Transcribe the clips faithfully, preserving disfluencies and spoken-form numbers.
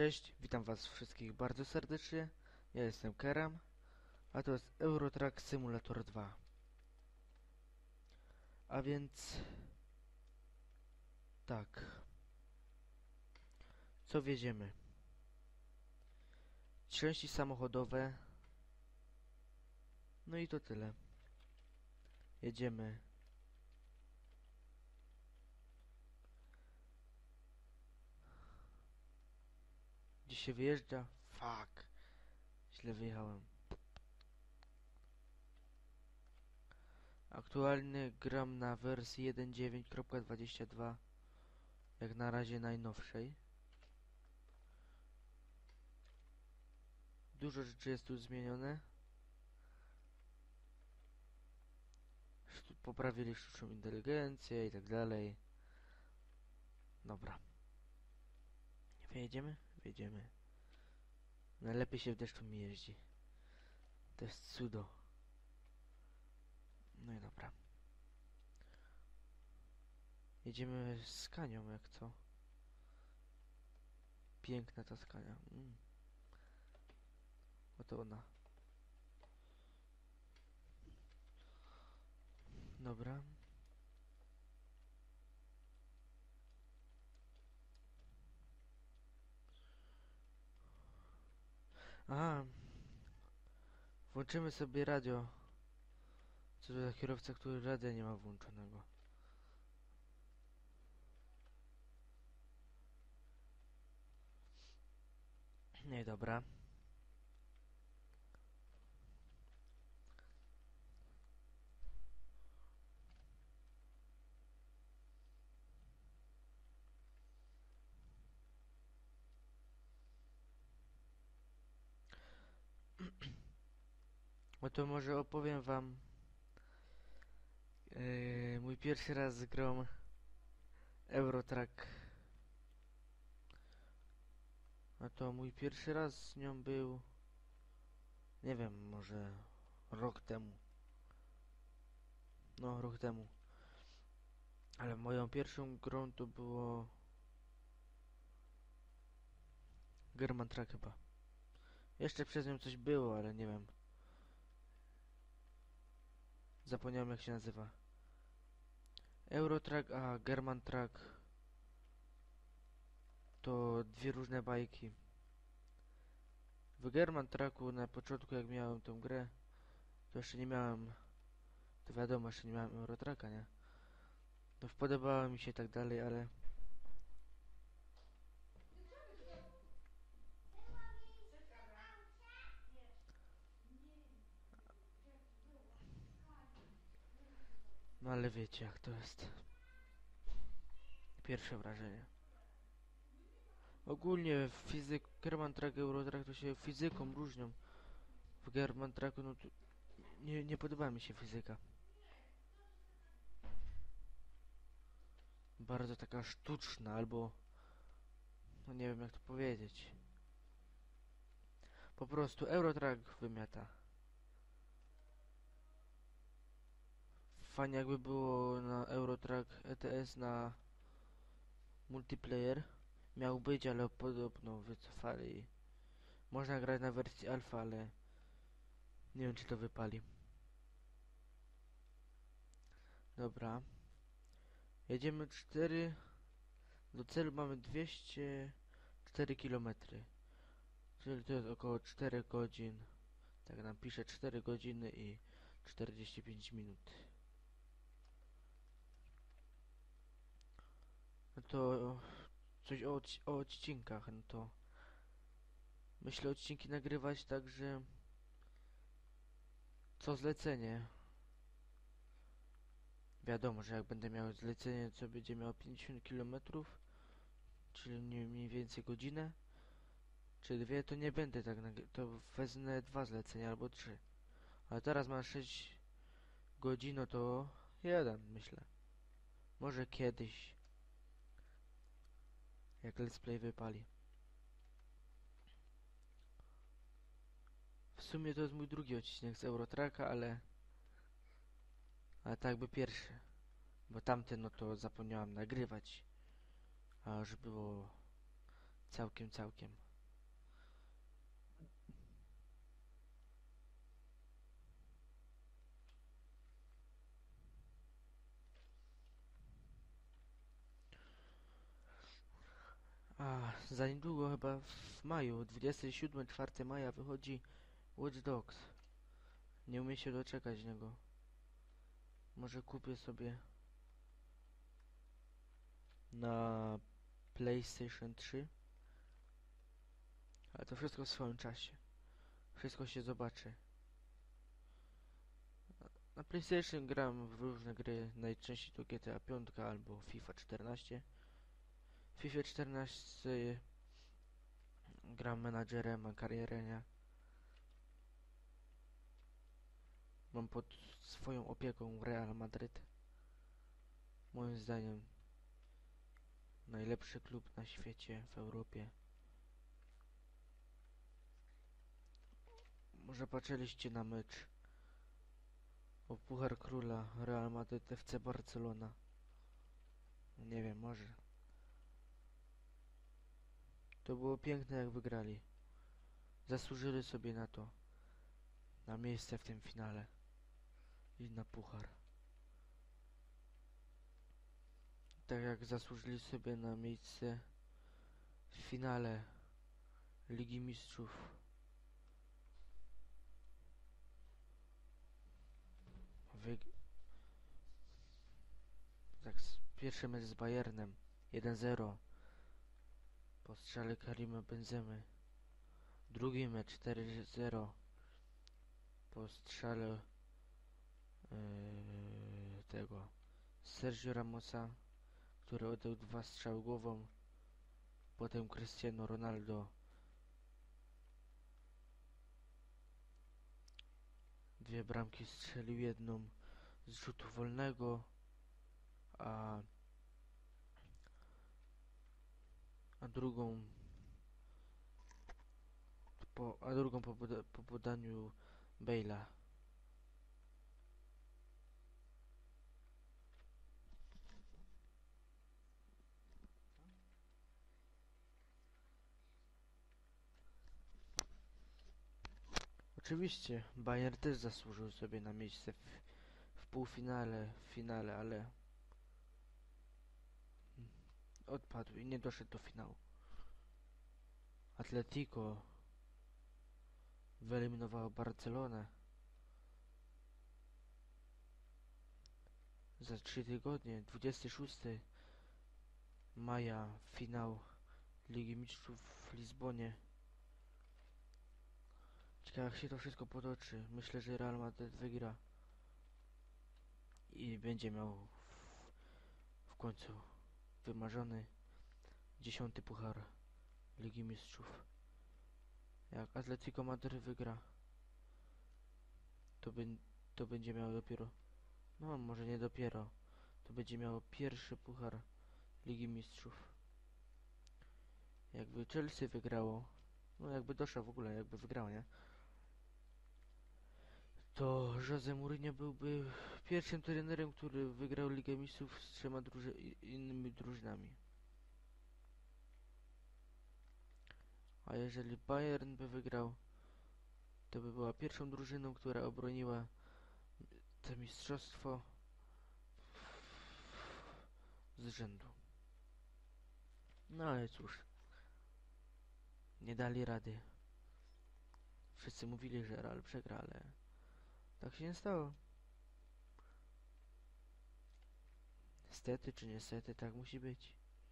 Cześć, witam was wszystkich bardzo serdecznie. Ja jestem Keram, a to jest Eurotrack Simulator dwa. A więc... tak. Co wieziemy? Części samochodowe. No i to tyle. Jedziemy. Gdzie się wyjeżdża? Fuck. Źle wyjechałem. Aktualnie gram na wersji jeden dziewięć kropka dwadzieścia dwa. Jak na razie najnowszej. Dużo rzeczy jest tu zmienione. Sztu- poprawili sztuczną inteligencję i tak dalej. Dobra. Wyjedziemy? Wyjedziemy. Najlepiej się w deszczu mi jeździ. To jest cudo. No i dobra. Jedziemy z Kanią, jak co? Piękna ta Skania. Mm. Oto ona. Dobra. Aha. Włączymy sobie radio. Co to za kierowca, który radia nie ma włączonego? Nie, dobra. No to może opowiem wam yy, mój pierwszy raz z grą Eurotrack. No to mój pierwszy raz z nią był, nie wiem, może rok temu. No, rok temu. Ale moją pierwszą grą to było German Track chyba. Jeszcze przez nią coś było, ale nie wiem. Zapomniałem, jak się nazywa. Eurotrack, a German Track to dwie różne bajki. W German Tracku na początku, jak miałem tą grę, to jeszcze nie miałem, to wiadomo, jeszcze nie miałem Eurotracka, nie? No podobało mi się i tak dalej, ale no ale wiecie, jak to jest. Pierwsze wrażenie. Ogólnie fizyk, German Track, Eurotrack to się fizyką różnią. W German Tracku, no to nie, nie podoba mi się fizyka. Bardzo taka sztuczna, albo no nie wiem, jak to powiedzieć. Po prostu Eurotrack wymiata. Fajnie jakby było na Eurotrack E T S na multiplayer. Miał być, ale podobno wycofali. Można grać na wersji alfa, ale nie wiem, czy to wypali. Dobra. Jedziemy cztery. Do celu mamy dwieście cztery kilometry. Czyli to jest około cztery godzin. Tak nam pisze, cztery godziny i czterdzieści pięć minut. No to coś o, odci o odcinkach, no to myślę odcinki nagrywać tak, że co zlecenie. Wiadomo, że jak będę miał zlecenie, co będzie miało pięćdziesiąt kilometrów, czyli mniej więcej godzinę, czy dwie, to nie będę tak nagrywać, to wezmę dwa zlecenia albo trzy. Ale teraz mam sześć godzin, no to jeden, myślę. Może kiedyś, jak let's play wypali. W sumie to jest mój drugi odcinek z Eurotracka, ale ale tak by pierwszy. Bo tamten, no to zapomniałem nagrywać. A już było całkiem, całkiem. A za niedługo, chyba w maju, dwudziestego siódmego czwartego maja wychodzi Watch Dogs. Nie umiem się doczekać niego. Może kupię sobie na PlayStation trzy. Ale to wszystko w swoim czasie. Wszystko się zobaczy. Na PlayStation gram w różne gry, najczęściej to G T A pięć albo FIFA czternaście. W FIFA czternaście gram menadżerem, mam karierę, nie? Mam pod swoją opieką Real Madryt. Moim zdaniem najlepszy klub na świecie, w Europie. Może patrzyliście na mecz o Puchar Króla Real Madryt F C Barcelona. Nie wiem, może. To było piękne, jak wygrali. Zasłużyli sobie na to. Na miejsce w tym finale. I na puchar. Tak jak zasłużyli sobie na miejsce w finale Ligi Mistrzów. Wy... Tak, pierwszy mecz z Bayernem jeden zero po strzale Karima Benzemy. Drugi mecz cztery zero po strzale yy, tego Sergio Ramosa, który oddał dwa strzały głową. Potem Cristiano Ronaldo dwie bramki strzelił, jedną z rzutu wolnego, a, a drugą po, a drugą po, poda, po podaniu Bale'a. Oczywiście Bayern też zasłużył sobie na miejsce w, w półfinale, w finale, ale odpadł i nie doszedł do finału. Atletico wyeliminowało Barcelonę za trzy tygodnie, dwudziestego szóstego maja, finał Ligi Mistrzów w Lizbonie. Ciekawe, jak się to wszystko potoczy. Myślę, że Real Madrid wygra i będzie miał w, w końcu wymarzony dziesiąty puchar Ligi Mistrzów. Jak Atletico Madryt wygra, to, by, to będzie miał dopiero, no może nie dopiero, to będzie miało pierwszy puchar Ligi Mistrzów. Jakby Chelsea wygrało, no jakby doszło w ogóle, jakby wygrał, nie? To Jose Mourinho byłby pierwszym trenerem, który wygrał Ligę Mistrzów z trzema druży innymi drużynami. A jeżeli Bayern by wygrał, to by była pierwszą drużyną, która obroniła to mistrzostwo z rzędu. No ale cóż, nie dali rady. Wszyscy mówili, że Real przegra, ale tak się nie stało. Niestety czy niestety, tak musi być.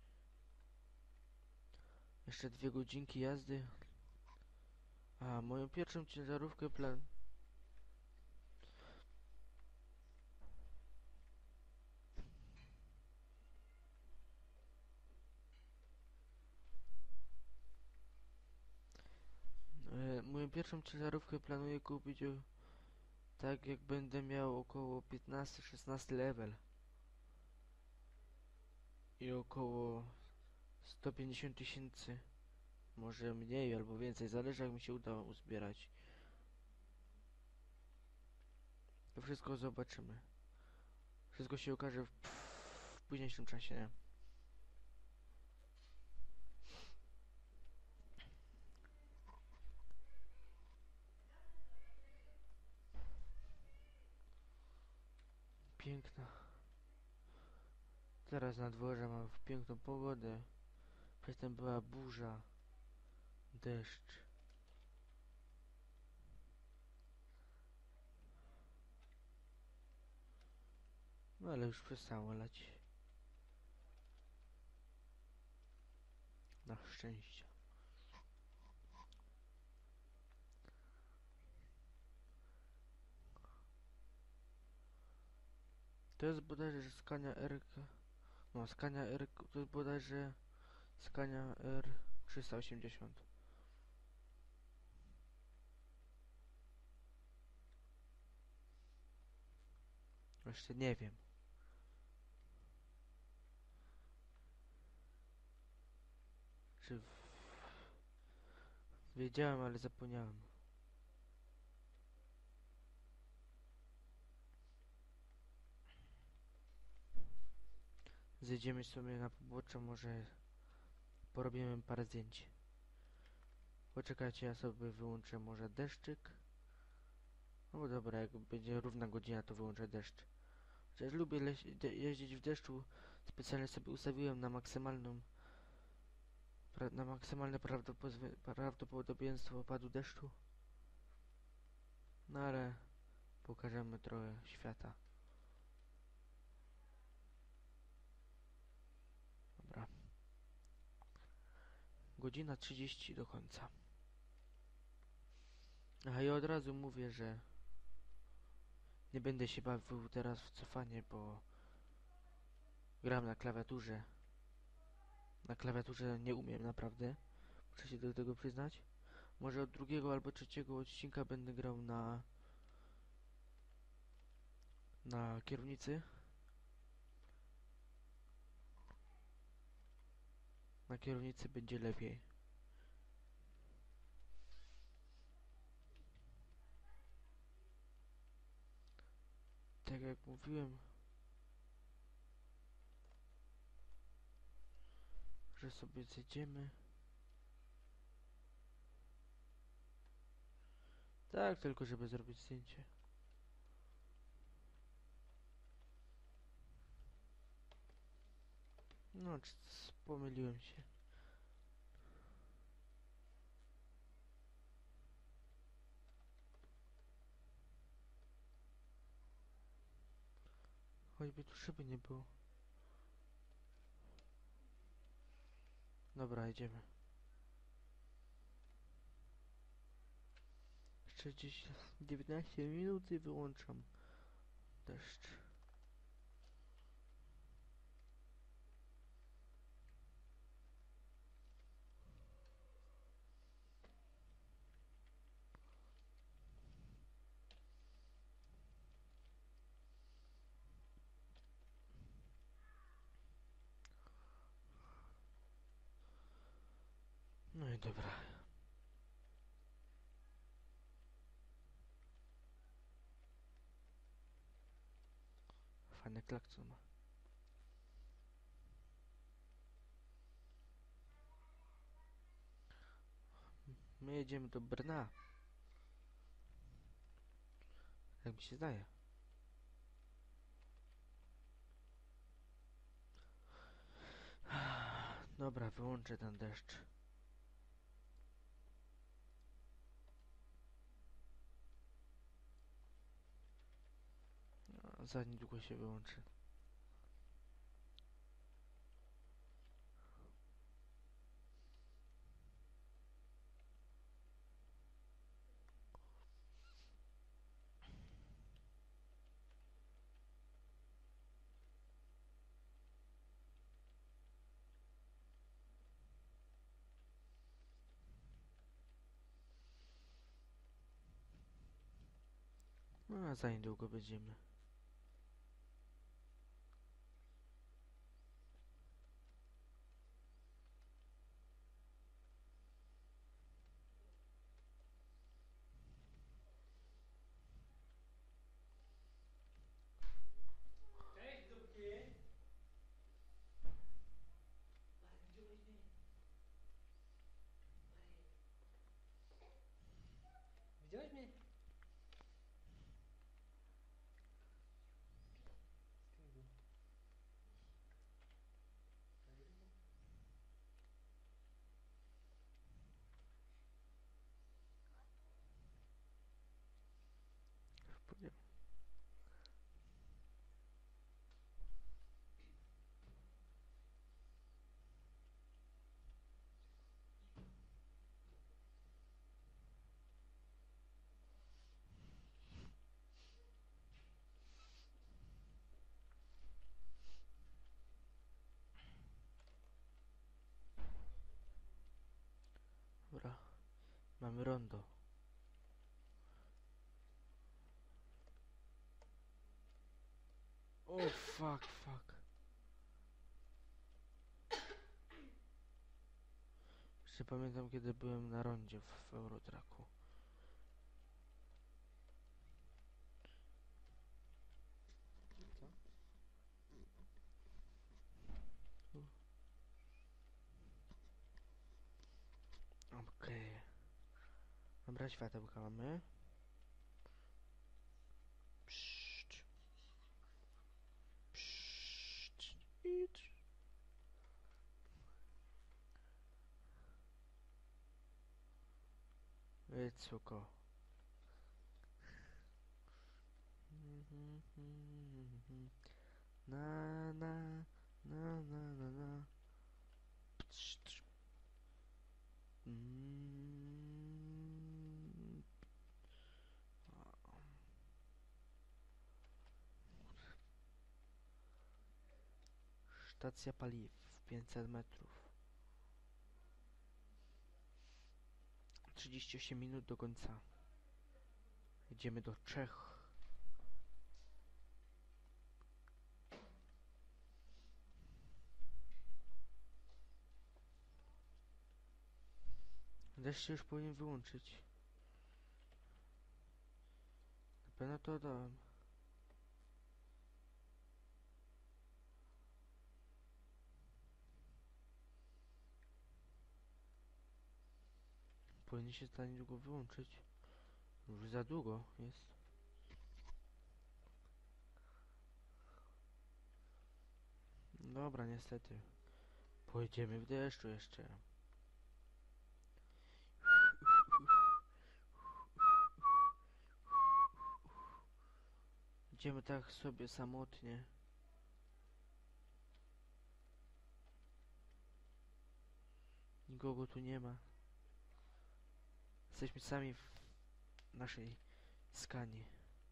Jeszcze dwie godzinki jazdy. A moją pierwszą ciężarówkę plan... E, moją pierwszą ciężarówkę planuję kupić o, tak jak będę miał około piętnaście szesnaście level. I około sto pięćdziesiąt tysięcy. Może mniej albo więcej, zależy jak mi się uda uzbierać. To wszystko zobaczymy. Wszystko się okaże w, w późniejszym czasie, nie? Piękna. Teraz na dworze mam piękną pogodę. Przedtem była burza, deszcz. No ale już przestało lać. Na szczęście. To jest bodajże Scania R... No, Scania R... To jest bodajże Scania R trzysta osiemdziesiąt. Jeszcze nie wiem. Czy... W... Wiedziałem, ale zapomniałem. Zejdziemy sobie na pobocze, może porobimy parę zdjęć. Poczekajcie, ja sobie wyłączę może deszczyk. No bo dobra, jak będzie równa godzina, to wyłączę deszcz. Chociaż lubię jeździć w deszczu, specjalnie sobie ustawiłem na maksymalną pra na maksymalne prawdopodobieństwo opadu deszczu. No ale pokażemy trochę świata. Dobra. Godzina trzydzieści do końca. A ja od razu mówię, że nie będę się bawił teraz w cofanie, bo gram na klawiaturze. Na klawiaturze nie umiem naprawdę. Muszę się do tego przyznać. Może od drugiego albo trzeciego odcinka będę grał na na kierownicy. Na kierownicy będzie lepiej. Tak jak mówiłem, że sobie zjedziemy. Tak, tylko żeby zrobić zdjęcie. No, pomyliłem się. Choćby tu szyby nie było. Dobra, idziemy. Jeszcze gdzieś dziewiętnaście minut i wyłączam deszcz. No i dobra. Fajny klakson ma. My jedziemy do Brna. Jak mi się zdaje. Dobra, wyłączę ten deszcz. No, za niedługo się wyłączy. No, a za niedługo będziemy. Widziałeś mnie? Mamy rondo. O, fuck, fuck. Jeszcze pamiętam, kiedy byłem na rondzie w, w Eurotraku. Okej. Okay. Dobra, światełka mamy. Pszcz. Pszcz. Idź. Wycuko. Na, na, na, na, na, na. Pszcz. Mm. Stacja paliw, pięćset metrów. trzydzieści osiem minut do końca. Jedziemy do Czech. Deszcz się już powinien wyłączyć. Na pewno to dałem. Powinien się za niedługo wyłączyć. Już za długo jest. Dobra, niestety. Pojedziemy w deszczu jeszcze. Idziemy tak sobie samotnie. Nikogo tu nie ma. Jesteśmy sami w naszej skanie.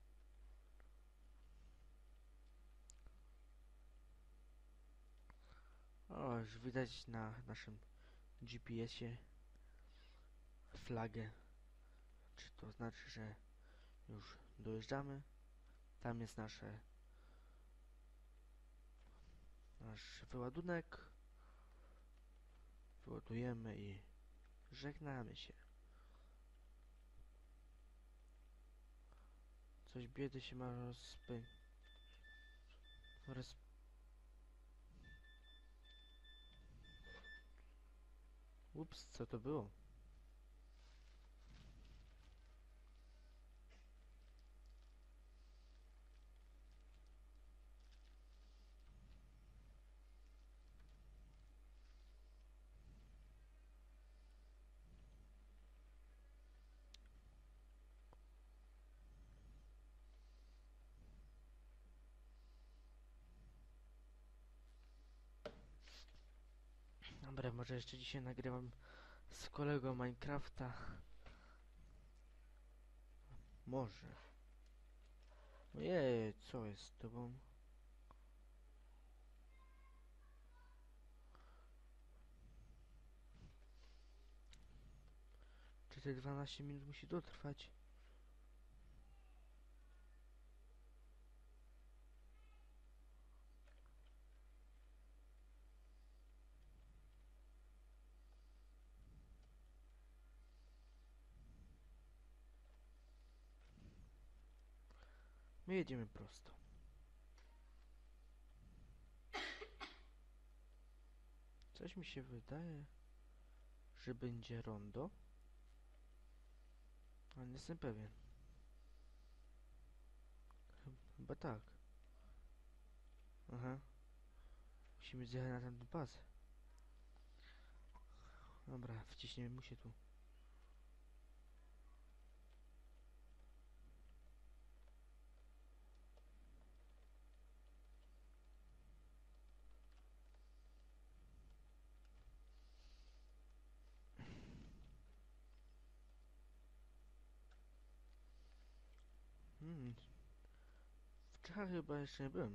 O, już widać na naszym G P S-ie flagę. Czy to znaczy, że już dojeżdżamy? Tam jest nasze nasz wyładunek. Wyładujemy i żegnamy się. Coś biedy się ma rozpę... Roz... Ups, co to było? Dobra, może jeszcze dzisiaj nagrywam z kolegą Minecrafta. Może. Ojej, co jest z tobą? Czy te dwanaście minut musi dotrwać? My jedziemy prosto. Coś mi się wydaje, że będzie rondo. Ale nie jestem pewien. Chyba tak. Aha. Musimy zjechać na tamtą bazę. Dobra, wciśniemy mu się tu. Hmm. W Czechach chyba jeszcze nie byłem.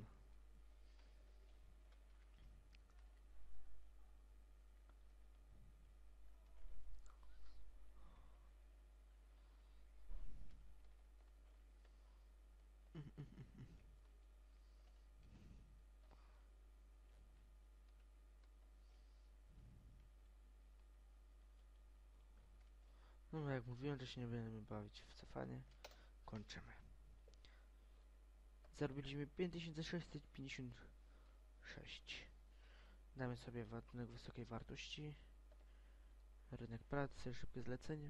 No jak mówiłem, że się nie będziemy bawić w cofanie. Kończymy. Zarobiliśmy pięć tysięcy sześćset pięćdziesiąt sześć. Damy sobie warunek wysokiej wartości. Rynek pracy, szybkie zlecenie.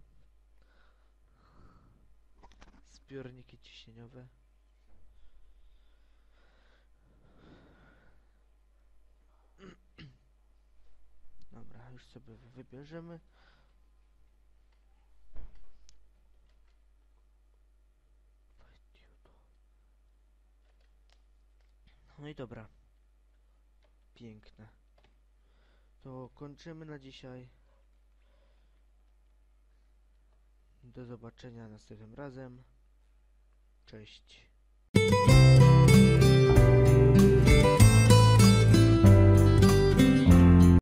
Zbiorniki ciśnieniowe. Dobra, już sobie wybierzemy. No i dobra. Piękne. To kończymy na dzisiaj. Do zobaczenia następnym razem. Cześć.